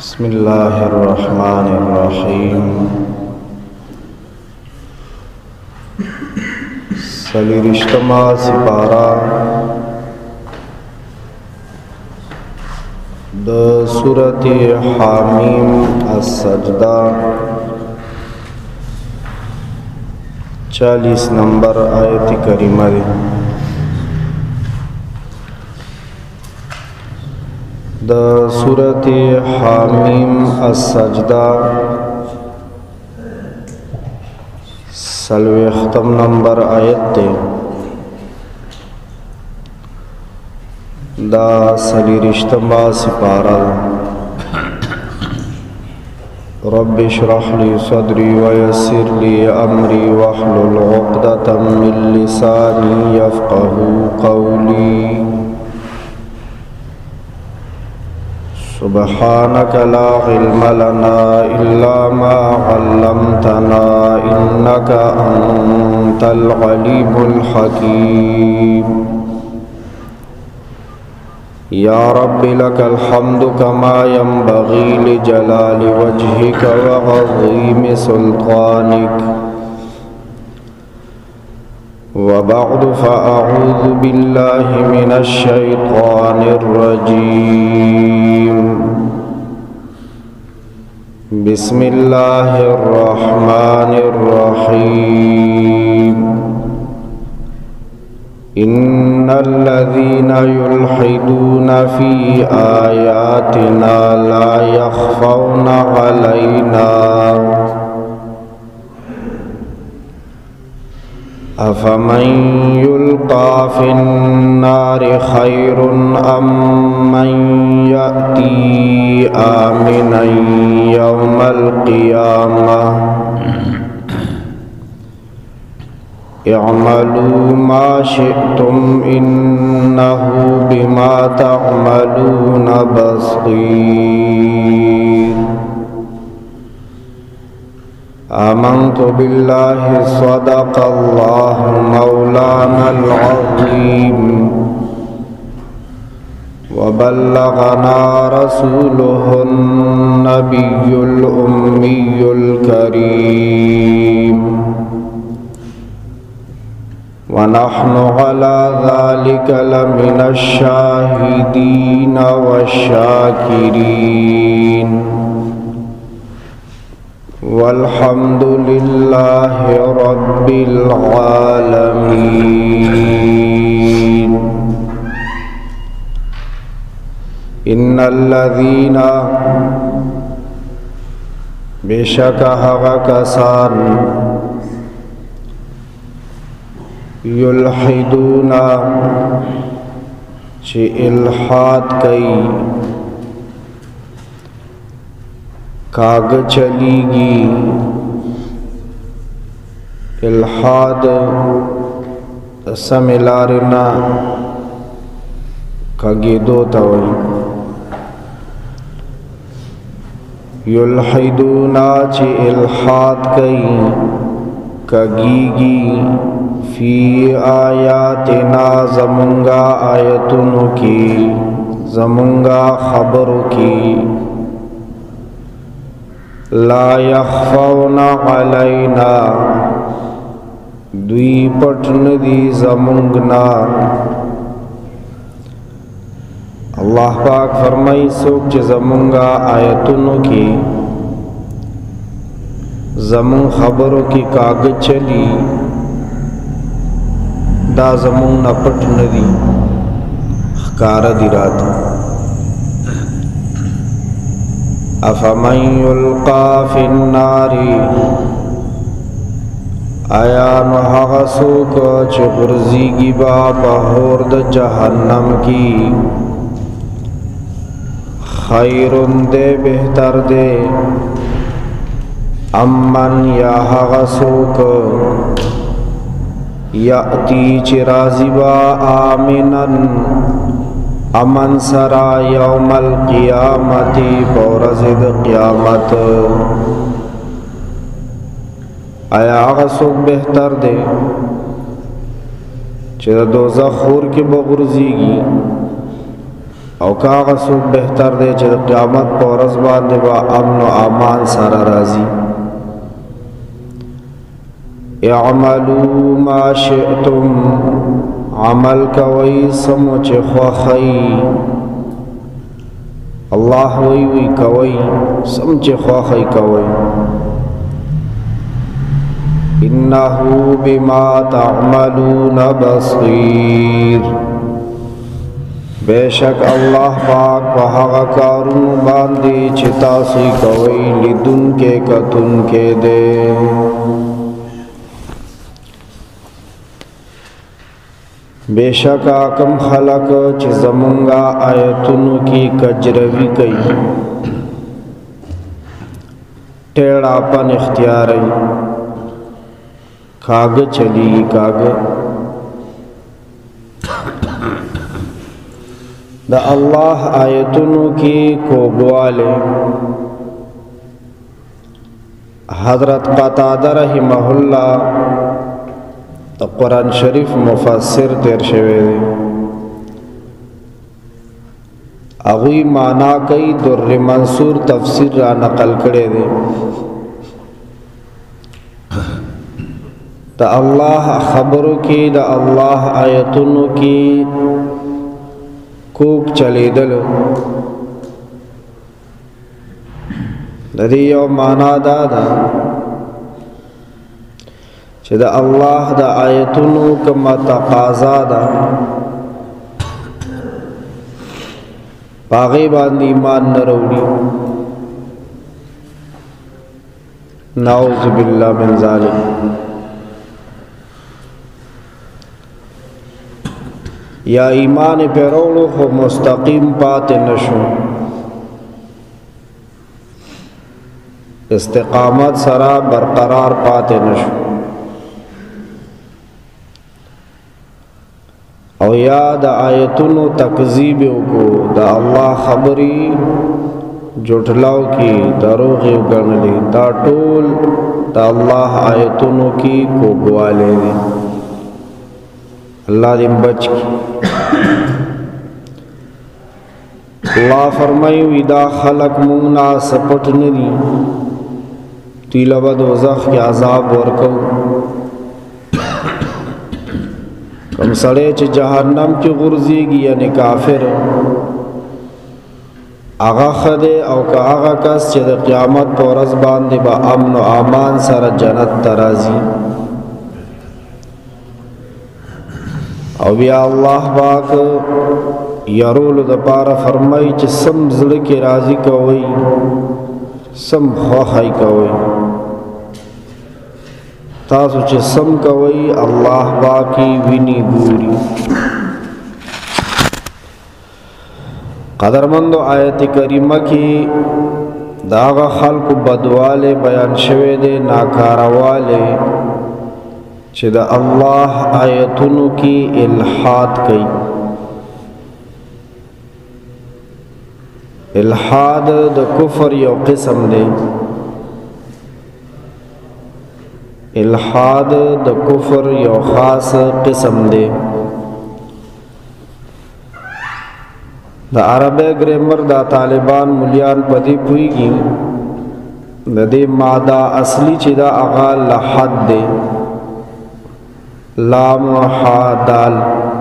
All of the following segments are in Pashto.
बिस्मिल्लाहिर्रहमानिर्रहीम। सलीरिश्तमा सिपारा द सूरत हामीम सजदा 40 नंबर आयत करीमा। द सूरत हामीम सजदा 40 नंबर आयत दा सलीरिश्तमा सिपारा। रब्बि इश्रह ली सदरी वयस्सिर ली अमरी वहलुल उक़दतम मिन लिसानी यफ़क़हू क़ौली। सुब्हानक ला इल्म लना इल्ला मा अल्लमतना इन्नका अंतल अलीमुल हकीम। या रब्बि लकल हम्दु कमा यंबग़ी लिजलालि वजहिक व अज़ीमि सुल्तानिक। व बअद फ़अऊज़ु बिल्लाहि मिनश शैतानिर रजीम। बिस्मिल्लाहिर रहमानिर रहीम। इन्नल्लज़ीना युल्हिदूना फ़ी आयातिना ला यख़फ़ौना अलैना अफ़मन युल्क़ा फ़िन्नारि ख़ैरुन अम्मन यअती आमिनन यौमल क़ियामह। इअमलू मा शिअ्तुम इन्नहु बिमा तअमलून बसीर। आमन्तु बिल्लाहि सदक़ल्लाहु मौलानल अज़ीम व बल्लगना रसूलुहुन नबियुल उम्मियुल करीम व नहनु अला ज़ालिका लमिनश शाहिदीन वश्शाकिरीन वल्हम्दुलिल्लाहि रब्बिल आलमीन। इन्नल्लज़ीना बेशक हवा कसान युल्हिदूना चे इल्हाद कई काग चलीगी। इल्हाद समिलारना कागे दो तवई। युल्हिदूना चे इल्हाद कई कगीगी फ़ी आयातिना ज़मुंगा आयतुनु की ज़मुंगा खबरों की। ला यख़फ़ौना अलैना दुई पटन दी ज़मुंगना। अल्लाह पाक फरमाई सोच ज़मुंगा आयतुनु की ज़मुंग खबरों की कागज चली दा ज़मुंग न पट नदी ख़कार दी रात। अफ़मन युल्क़ा फ़िन्नारि आया नहसुक चुगर्जी की बापहोर्द जहन्नम की। खैरुन दे बेहतर दे अम्मन या हसुक याती चिराजिबा आमिनन अमन सरा यौमल क़ियामती पौरज़िद क़ियामत। आया आगसुक बेहतर दे चरा दोज़ख खूर के बगुर्जीगी او کاغه څوک بهتر دی چې د قیامت په ورځ باندې به امن او امان سره راځي. اعملوا ما شئتم، عمل کوي سمو چې خوښي. الله وی کوي سم چې خوښي کوي. انه بما تعملون بصیر، بیشک الله پاک په هغه کارونو باندې چې تاسو کوي لیدونکې کتونکې دی. بیشکا کم خلق چې زمونږه آیتونو کې کجروي کوي، ټیڑا پن اختیاري، کاغ چلی کاغ دا اللہ آیتونو کی کوگوالے. حضرت قتادہ رحمہ اللہ دا قرآن شریف مفسر تیر شوے دے، اغوی معنی کئی در منصور تفسیر را نقل کرے دے. دا اللہ خبروں کی دا اللہ آیتونو کی کوک چلی دل دی یو مانا دادا چه دا اللہ دا آیتونو کما تقاضا دا باغی باندی ایمان نروڑی. نعوذ باللہ من ذالک. یا ایمان پیروڑو خو مستقیم پاتے نشو، استقامت سرا برقرار پاتے نشو، او یا دا آیتونو تکذیبیو کو دا اللہ خبری جھٹلاو کی دروغی گرنلی، دا ټول دا اللہ آیتونو کی کو گوالے دی. اللہ دیم بچ کی. اللہ فرمائی ویدہ خلق مونگنا سپٹ ندی تیلہ با دوزخ کی عذاب ورکو. کم سڑے چھ جہنم کی غرزی گی یعنی کافر آغا خدے او کا آغا کس چھ دا قیامت پورز باندے با امن و امان سر جنت ترازی. او بیا اللہ پاک یارول دا پارا فرمائی چھ سم زڑکی راضی کوئی، سم خواہی کوئی. تاسو چھ سم کوئی اللہ پاکی وینی گوری. قدرمندو آیت کریمہ کی داغا خلق بدوالے بیان شوے دے ناکاروالے چھ دا اللہ آیتونو کی الحاد کئی. الحاد دا کفر یو قسم دے، الحاد دا کفر یو خاص قسم دے. دا عربی گریمر دا طالبان ملیان پدی پوئی گی دا دے مادہ اصلی چھ دا اغا لحد دے، لام و حا دال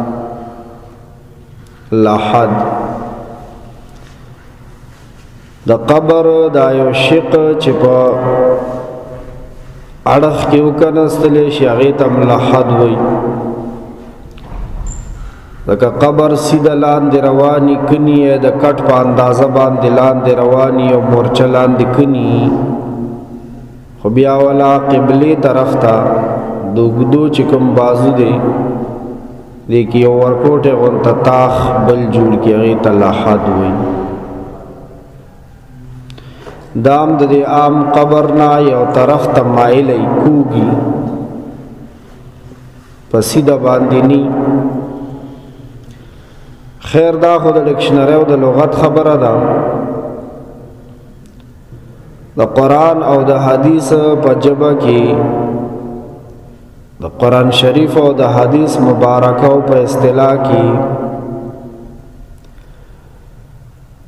لحد. دا قبر دا یو شق چپا اڑخ کیو کنستلے شیغیتم لحد وی. دا قبر سیدہ لاندے روانی کنی ہے، دا کٹ پا اندازہ باندے لاندے روانی او مورچہ لاندے کنی. خبیا والا قبلی طرف تا دوگدو چکم بازو دے دیکھی ورکوٹے غنطا تاخ بل جوڑ کی غیتا لحد ہوئی. دام دے عام قبرنا یو طرف تا مائلی کوگی پسیدہ باندینی. خیر دا خود ڈکشنری او دا لغت خبر دا دا قرآن او دا حدیث پا جبہ کی دا قرآن شریف او دا حدیث مبارکہ پا اصطلاح کی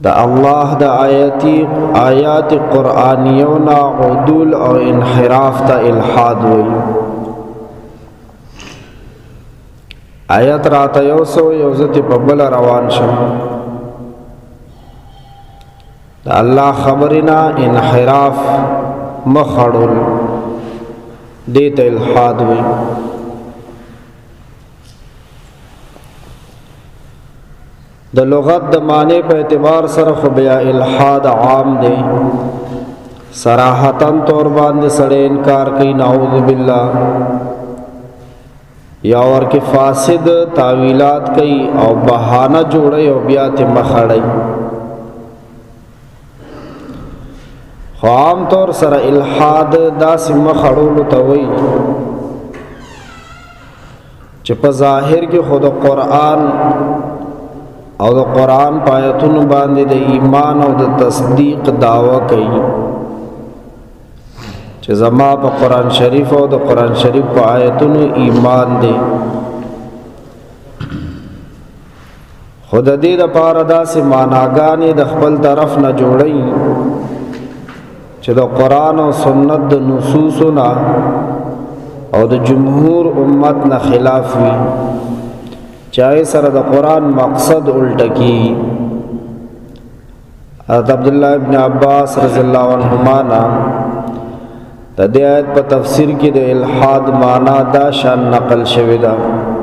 دا اللہ دا آیات قرآنیونا عدول او انحراف تا الحاد وی آیت راتا یوسو یوزت پبل روان شم دا اللہ خبرنا انحراف مخڑل دیتا الحاد وی د لغت د معنی په اعتبار سره خو بیا الحاد عام دی صراحتاً طور باندې سړی انکار کوي نعوذ بالله یا ورکه فاسد تعویلات کوي او بهانه جوړي او بیا ته مخړی خو عام طور سره الحاد داسې مخړولو ته وایي چې په ظاهر کې خود قرآن او د قرآن پایتون باندې د ایمان او د تصدیق دعوه کوي چې زما په قرآن شریف او د قرآن شریف په آیتونو ایمان دی خود دې د پاره داسې معناګانې د خپل طرف نه جوړي چې د قرآن او سنت د نصوصنا او د جمهور امت نه خلاف وي چاہے سر دا قرآن مقصد الٹکی حضرت عبداللہ ابن عباس رضی اللہ عنہما نا دا دی آیت پا تفسیر کی دا الحاد مانا دا شان نقل شویدہ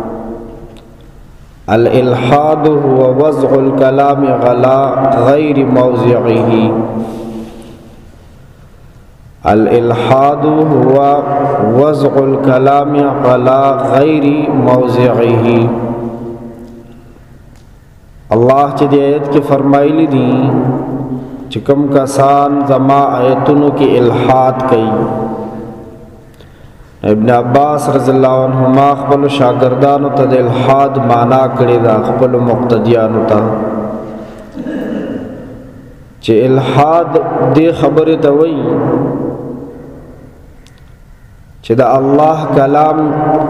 الالحاد هو وضع الکلام غلا غیر موضعه الالحاد هو وضع الکلام غلا غیر موضعه اللہ چې دی آیت کې فرمایلی دي چې کوم کسان زما آیتونو کې الحاد کوي ابن عباس رضی اللہ عنہما خپل شاگردانو ته د الحاد معنا کړی دا خپل مقتدیانو ته چې الحاد دې خبره ته وایي چې د الله کلام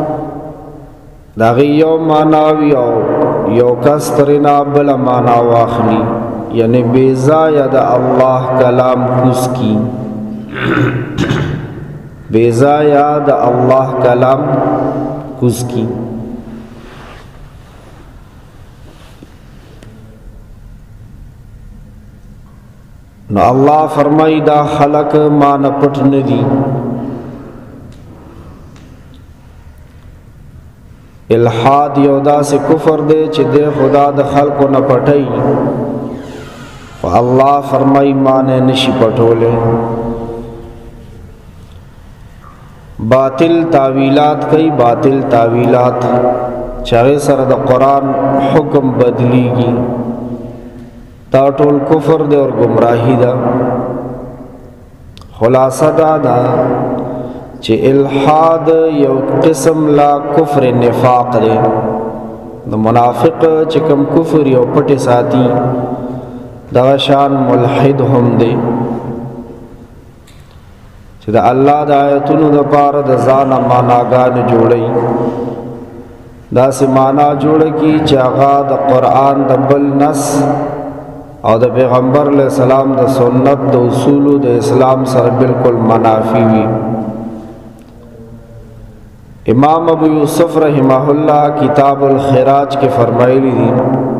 دا غیو معناوی او یو کس ترنا بلا مانا واخلی یعنی بیزا یا دا اللہ کلام کس کی بیزا یا دا اللہ کلام کس کی نو اللہ فرمائی دا خلق ما نپٹ ندی الحاد یودا سے کفر دے چھ دے خدا د خلقو نہ پٹئی اللہ فرمائی مانے نشی پٹولے باطل تعویلات کئی باطل تعویلات چاہے سر د قرآن حکم بدلی گی تا ټول کفر دے اور گمراہی دا خلاصہ دا چې الحاد یو قسم لا کفر نفاق دی د منافق چې کوم کفر یو پټه ساتي دا شان ملحد هم دی چې د الله د آیتونو د پاره د ځان معناګان جوړي دا سه معنا جوړ کی چې هغه د قرآن د بل نص او د پیغمبر علیہ السلام د سنت د اصول د اسلام سره بالکل منافی وي امام ابو یوسف رحمہ اللہ کتاب الخراج کے فرمائلی دی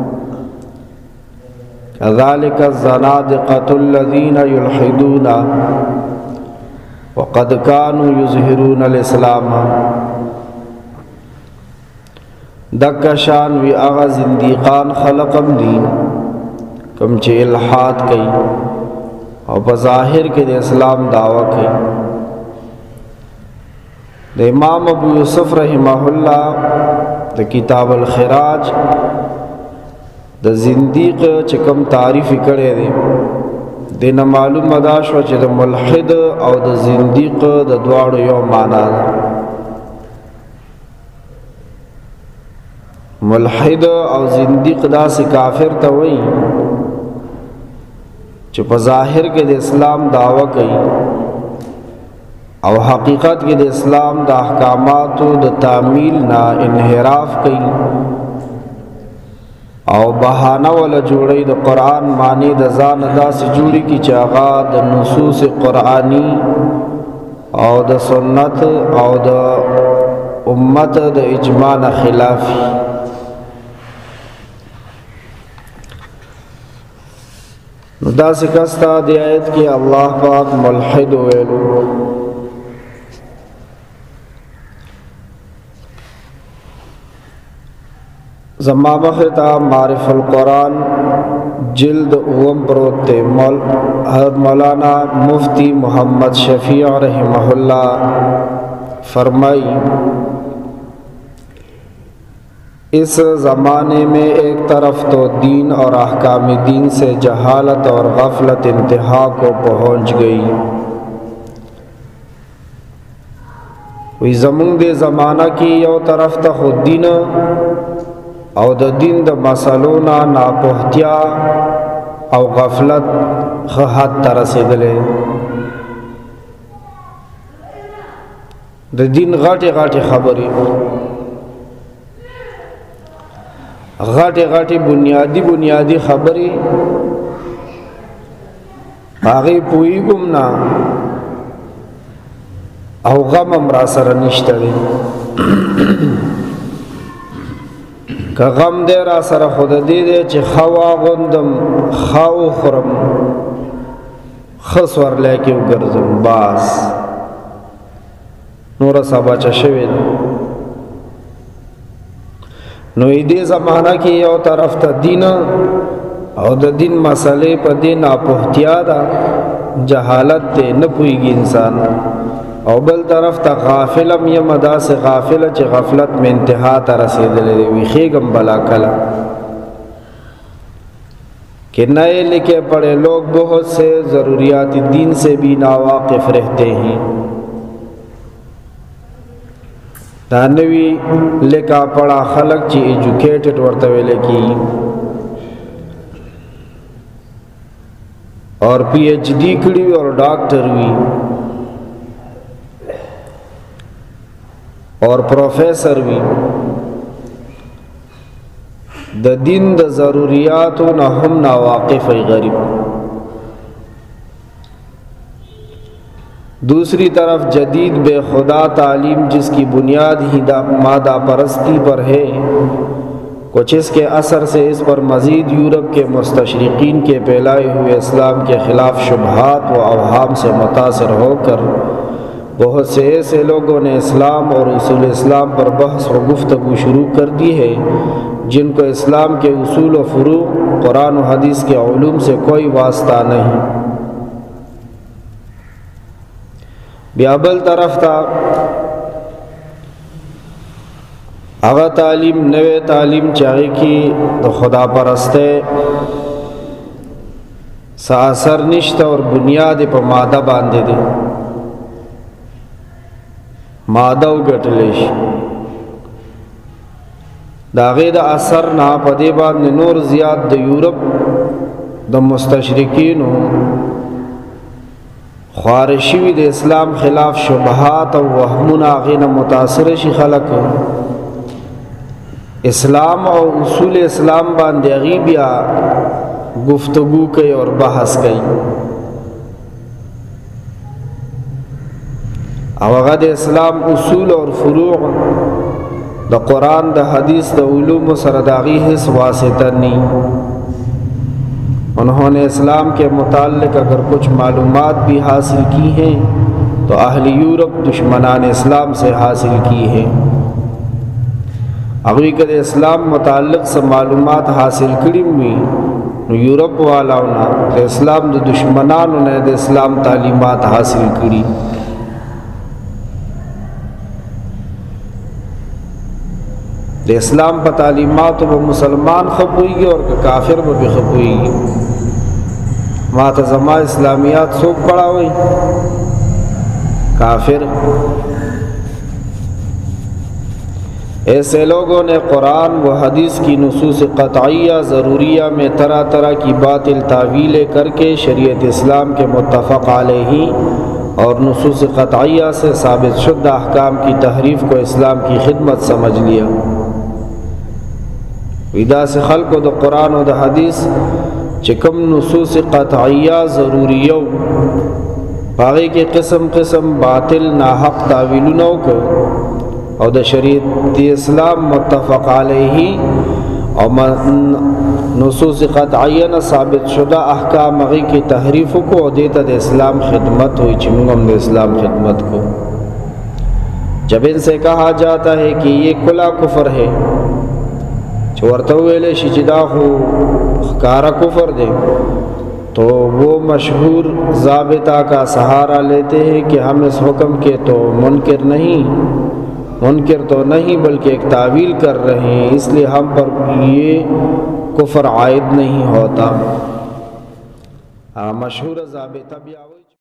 كذلك الزنادقة الذين يلحدون وقد كانوا يظهرون الاسلام دکشان وی اغا زندیقان خلقم دی کم چه الحاد کئی او بظاہر کے دے اسلام دعوی کئی د امام ابو یوسف رحمہ اللہ د کتاب الخراج د زندیق چکم تعریف کړي دي دینه معلوم ادا شو چې د ملحد او د زندیق د دواړو یو معنا ده ملحد او زندیق داسې کافر ته وایي چې په ظاهر کې د اسلام دعوه کوي او حقیقت کې د اسلام د احکاماتو د تعمیل نه انحراف کوي او बहाना वाला जोड़ी द कुरान मानी द जान दा से जुड़ी की चागा द नसूस कुरानी और द सुन्नत और द उम्मत द इजमा न खिलाफी। दा से कस्ता द आयत की अल्लाह पाक मुल्हिद वेलू ज़मामा ख़िताब मारिफुल कुरान जिल्द उवम परोते हज़रत मौलाना मुफ्ती मोहम्मद शफ़ी रहमहुल्लाह फरमाई, इस ज़माने में एक तरफ तो दीन और अहकाम दीन से जहालत और गफलत इंतहा को पहुँच गई। वही ज़मुन दे ज़माना की यो तरफ तो खुद दीन और द दिन द मसलोना नापोहतिया और गफलत हद तरसेदले द दिन घाटे घाटे खबरी घाटे घाटे बुनियादी खबरी आगे पुई गुमना और गम अमरा सर निश्तरे का गम दे रा सर खुद दे दे चे खवा गुंदम खाओ खुरम खसवर लेके उगरजम बास नूरा साबा चशवेद नोईदे ज़माना की यो तरफ ता दीन और द दिन मसले पर दिन आपोहतियादा जहालत ते न पुईगी इंसान और बल तरफ ता गाफिलम ये मदा से गाफिल च गफलत में इंतहा तरसेदले विखेगम बला कला कि नए लिखे पढ़े लोग बहुत से ज़रूरियात दीन से भी नावाकिफ़ रहते हैं। दानवी लिखा पढ़ा खलक ची एजुकेटेड वर्तवेले की और PhD करी और डॉक्टर हुई और प्रोफेसर भी द दिन द ज़रूरियात न हम नावाकिफ़ गरीब। दूसरी तरफ जदीद बेखुदा तालीम जिसकी बुनियाद ही मादा परस्ती पर है, कुछ इसके असर से इस पर मज़ीद यूरोप के मुस्तशरिकीन के फैलाए हुए इस्लाम के ख़िलाफ़ शुबहात व अवहाम से मुतासर होकर बहुत से ऐसे लोगों ने इस्लाम और उसूल इस्लाम पर बहस व गुफ्तगू शुरू कर दी है जिनको इस्लाम के उसूल व फ़ुरूक़ कुरान व हदीस के उलूम से कोई वास्ता नहीं। ब्याबल तरफ था अगर तालीम नवे तालीम चाहे की तो खुदा परस्ते सासर निश्त और बुनियाद पर मादा बांधे दे मादा उगटलेश दागे दा असर ना पदे बाद नूर ज़ियाद द यूरोप द मुस्तशरिकीन ख्वारिशी द इस्लाम खिलाफ शुबहात और वहमुन आगे न मुतासर शी खलक इस्लाम और उसूल इस्लाम बांधे अगीबिया गुफ्तगू कई और बहस कई अवगद इस्लाम उसूल और फ़ुरूक़ द कुरान द हदीस द उलूम सरदागी हिस वासिता नहीं। उन्होंने इस्लाम के मुताल्लिक़ अगर कुछ मालूमात भी हासिल की हैं तो अहली यूरोप दुश्मनान इस्लाम से हासिल की है। हकीकत इस्लाम मुताल्लिक़ से मालूमात हासिल करी हुई यूरोप वाला तो इस्लाम द दुश्मनान उन्हें द इस्लाम तालीमात हासिल करी। इस्लाम पर तालीमात वो मुसलमान खपुएगी और काफिर में भी खपुएगी। मातज़मा इस्लामियात सोख पड़ा हुई काफिर। ऐसे लोगों ने कुरान व हदीस की नुसूस क़तइया ज़रूरिया में तरह तरह की बातिल तावीलें करके शरीयत इस्लाम के मुत्तफ़क़ अलैहि और नुसूस क़तइया से साबित शुद्धा अहकाम की तहरीफ़ को इस्लाम की खिदमत समझ लिया। विदा से खल्क द कुरान और द हदीस चिकम नुसूस क़तइया ज़रूरियो बागी के किस्म किस्म बातिल नाहक तावीलुनों को और द शरीयत इस्लाम मुत्तफ़क़ अलैहि और नुसूस क़तइया न साबित शुदा अहकाम मगी की तहरीफ़ को और देता द इस्लाम खिदमत हुई चिमंगम द इस्लाम खिदमत को। जब इनसे कहा जाता है कि ये कुला कुफर है चोरतवेले शिजिदा हो कारा कुफर दे, तो वो मशहूर ज़ाबिता का सहारा लेते हैं कि हम इस हुक्म के तो मुनकिर तो नहीं बल्कि एक तावील कर रहे हैं, इसलिए हम पर ये कुफर आयद नहीं होता। मशहूर ज़ाबिता भी